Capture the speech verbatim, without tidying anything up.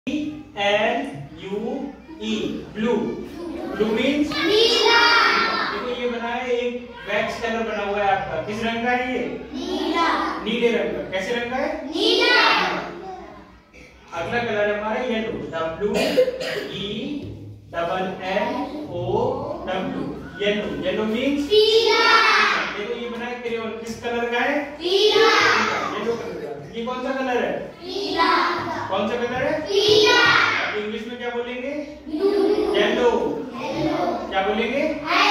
N U E blue. Blue means नीला। देखो ये बना है एक वैक्स कलर बना हुआ है आपका, किस रंग का है ये? नीला। नीले रंग का। कैसे रंग का है? नीला। अगला कलर है हमारा yellow, W E double N O W, yellow. Yellow means पीला। देखो ये बना है क्रेयोन, किस कलर का है? पीला। येलो कलर का। ये कौन सा कलर है? पीला। कौन सा कलर है? पीला। इंग्लिश में क्या बोलेंगे? ब्लू। येलो। येलो। क्या बोलेंगे?